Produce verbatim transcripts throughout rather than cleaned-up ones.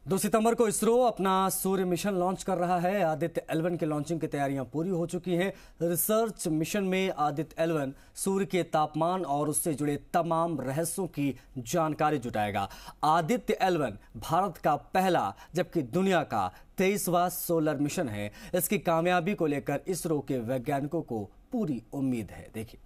दो सितंबर को इसरो अपना सूर्य मिशन लॉन्च कर रहा है। आदित्य एल वन की लॉन्चिंग की तैयारियां पूरी हो चुकी हैं। रिसर्च मिशन में आदित्य एल वन सूर्य के तापमान और उससे जुड़े तमाम रहस्यों की जानकारी जुटाएगा। आदित्य एल वन भारत का पहला जबकि दुनिया का तेईसवां सोलर मिशन है। इसकी कामयाबी को लेकर इसरो के वैज्ञानिकों को पूरी उम्मीद है। देखिए,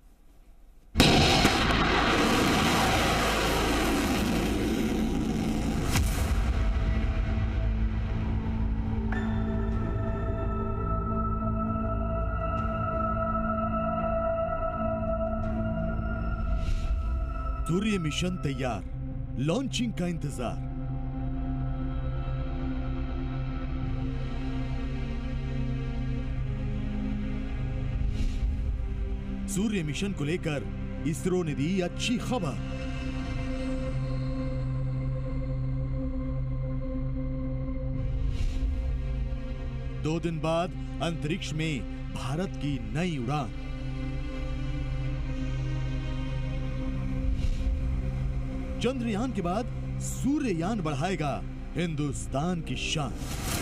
सूर्य मिशन तैयार, लॉन्चिंग का इंतजार। सूर्य मिशन को लेकर इसरो ने दी अच्छी खबर। दो दिन बाद अंतरिक्ष में भारत की नई उड़ान। चंद्रयान के बाद सूर्ययान बढ़ाएगा हिंदुस्तान की शान।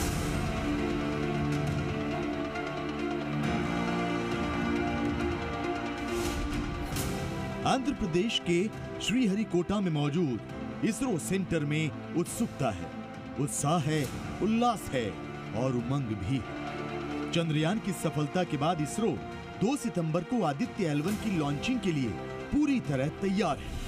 आंध्र प्रदेश के श्रीहरिकोटा में मौजूद इसरो सेंटर में उत्सुकता है, उत्साह है, उल्लास है और उमंग भी। चंद्रयान की सफलता के बाद इसरो दो सितंबर को आदित्य एल वन की लॉन्चिंग के लिए पूरी तरह तैयार है।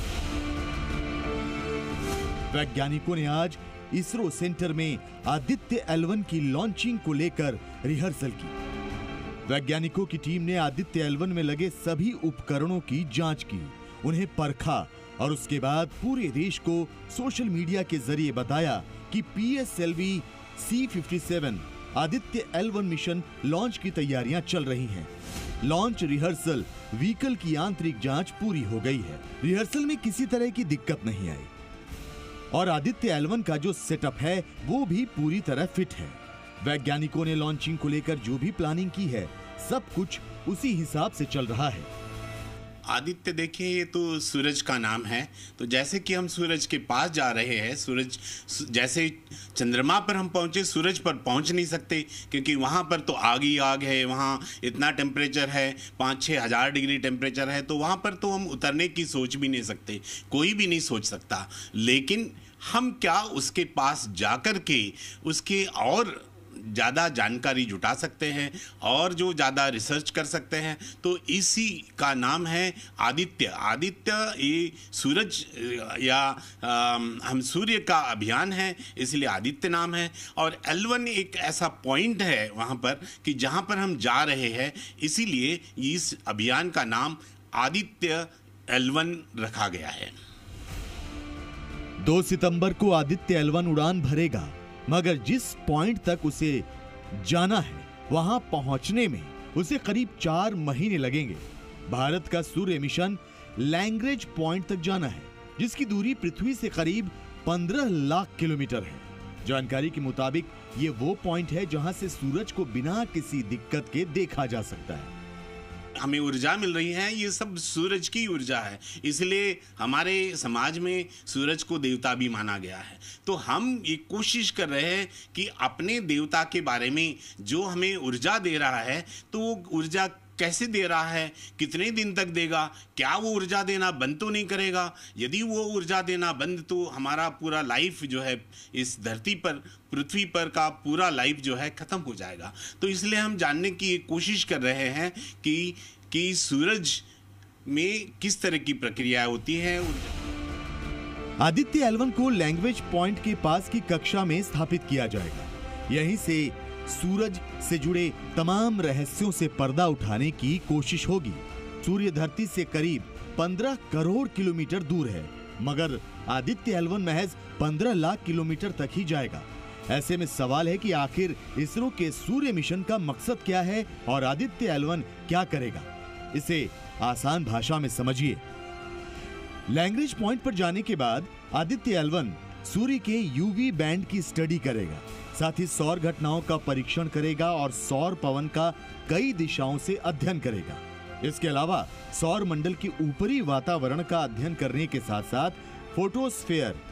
वैज्ञानिकों ने आज इसरो सेंटर में आदित्य एल वन की लॉन्चिंग को लेकर रिहर्सल की। वैज्ञानिकों की टीम ने आदित्य एल वन में लगे सभी उपकरणों की जांच की, उन्हें परखा और उसके बाद पूरे देश को सोशल मीडिया के जरिए बताया कि P S L V C fifty seven Aditya L one mission launch की तैयारियां चल रही हैं। लॉन्च रिहर्सल व्हीकल की आंतरिक जांच पूरी हो गई है। रिहर्सल में किसी तरह की दिक्कत नहीं आई और आदित्य एल वन का जो सेटअप है वो भी पूरी तरह फिट है। वैज्ञानिकों ने लॉन्चिंग को लेकर जो भी प्लानिंग की है सब कुछ उसी हिसाब से चल रहा है। आदित्य देखिए, ये तो सूरज का नाम है, तो जैसे कि हम सूरज के पास जा रहे हैं, सूरज जैसे चंद्रमा पर हम पहुंचे, सूरज पर पहुंच नहीं सकते क्योंकि वहां पर तो आग ही आग है, वहां इतना टेम्परेचर है, पाँच छः हज़ार डिग्री टेम्परेचर है, तो वहां पर तो हम उतरने की सोच भी नहीं सकते, कोई भी नहीं सोच सकता। लेकिन हम क्या उसके पास जाकर के उसके और ज़्यादा जानकारी जुटा सकते हैं और जो ज़्यादा रिसर्च कर सकते हैं, तो इसी का नाम है आदित्य। आदित्य ये सूरज या आ, हम सूर्य का अभियान है, इसलिए आदित्य नाम है। और एल वन एक ऐसा पॉइंट है वहाँ पर कि जहाँ पर हम जा रहे हैं, इसीलिए इस अभियान का नाम आदित्य एल वन रखा गया है। दो सितंबर को आदित्य एल वन उड़ान भरेगा, मगर जिस पॉइंट तक उसे जाना है वहां पहुंचने में उसे करीब चार महीने लगेंगे। भारत का सूर्य मिशन लैंग्रेज पॉइंट तक जाना है, जिसकी दूरी पृथ्वी से करीब पंद्रह लाख किलोमीटर है। जानकारी के मुताबिक ये वो पॉइंट है जहां से सूरज को बिना किसी दिक्कत के देखा जा सकता है। हमें ऊर्जा मिल रही है, ये सब सूरज की ऊर्जा है, इसलिए हमारे समाज में सूरज को देवता भी माना गया है। तो हम ये कोशिश कर रहे हैं कि अपने देवता के बारे में जो हमें ऊर्जा दे रहा है, तो वो ऊर्जा कैसे दे रहा है, कितने दिन तक देगा, क्या वो ऊर्जा देना बंद तो नहीं करेगा। यदि वो ऊर्जा देना बंद, तो हमारा पूरा लाइफ जो है इस धरती पर, पृथ्वी पर का पूरा लाइफ जो है खत्म हो जाएगा। तो इसलिए हम जानने की कोशिश कर रहे हैं कि कि सूरज में किस तरह की प्रक्रिया होती है। आदित्य एल वन को लैंग्वेज पॉइंट के पास की कक्षा में स्थापित किया जाएगा। यहीं से सूरज से जुड़े तमाम रहस्यों से पर्दा उठाने की कोशिश होगी। सूर्य धरती से करीब पंद्रह करोड़ किलोमीटर दूर है, मगर आदित्य एल वन महज पंद्रह लाख किलोमीटर तक ही जाएगा। ऐसे में सवाल है कि आखिर इसरो के सूर्य मिशन का मकसद क्या है और आदित्य एल वन क्या करेगा। इसे आसान भाषा में समझिए। लैंग्वेज पॉइंट पर जाने के बाद आदित्य एल वन सूर्य के यूवी बैंड की स्टडी करेगा, साथ ही सौर घटनाओं का परीक्षण करेगा और सौर पवन का कई दिशाओं से अध्ययन करेगा। इसके अलावा सौर मंडल के ऊपरी वातावरण का अध्ययन करने के साथ साथ फोटोस्फीयर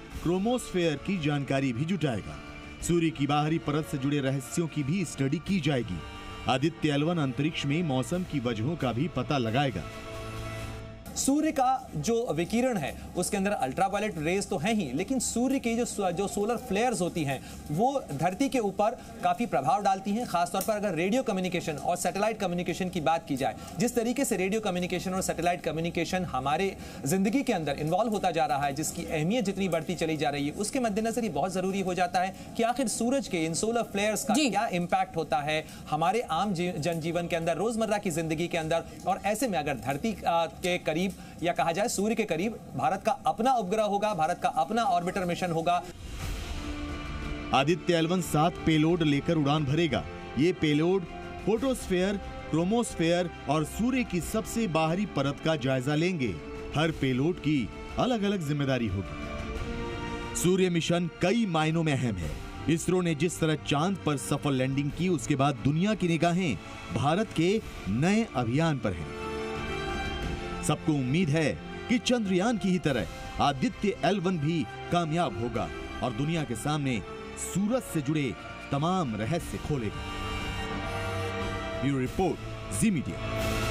क्रोमोस्फेयर की जानकारी भी जुटाएगा। सूर्य की बाहरी परत से जुड़े रहस्यों की भी स्टडी की जाएगी। आदित्य एल वन अंतरिक्ष में मौसम की वजहों का भी पता लगाएगा। सूर्य का जो विकिरण है उसके अंदर अल्ट्रावायलेट रेज तो हैं ही, लेकिन सूर्य की जो जो सोलर फ्लेयर्स होती हैं वो धरती के ऊपर काफी प्रभाव डालती हैं। खासतौर पर अगर रेडियो कम्युनिकेशन और सैटेलाइट कम्युनिकेशन की बात की जाए, जिस तरीके से रेडियो कम्युनिकेशन और सैटेलाइट कम्युनिकेशन हमारे जिंदगी के अंदर इन्वॉल्व होता जा रहा है, जिसकी अहमियत जितनी बढ़ती चली जा रही है, उसके मद्देनजर ये बहुत जरूरी हो जाता है कि आखिर सूरज के इन सोलर फ्लेयर्स का क्या इंपैक्ट होता है हमारे आम जनजीवन के अंदर, रोजमर्रा की जिंदगी के अंदर। और ऐसे में अगर धरती के करीब या कहा जाए सूर्य के करीब भारत का अपना उपग्रह होगा, भारत का अपना ऑर्बिटर मिशन होगा। आदित्य एल वन सात पेलोड लेकर उड़ान भरेगा। ये पेलोड फोटोस्फेयर, क्रोमोस्फेयर और सूर्य की सबसे बाहरी परत का जायजा लेंगे। हर पेलोड की अलग अलग जिम्मेदारी होगी। सूर्य मिशन कई मायनों में अहम है। इसरो ने जिस तरह चांद पर सफल लैंडिंग की, उसके बाद दुनिया की निगाहें भारत के नए अभियान पर हैं। सबको उम्मीद है कि चंद्रयान की ही तरह आदित्य एल वन भी कामयाब होगा और दुनिया के सामने सूरज से जुड़े तमाम रहस्य खोलेगा। Bureau report, Zee media.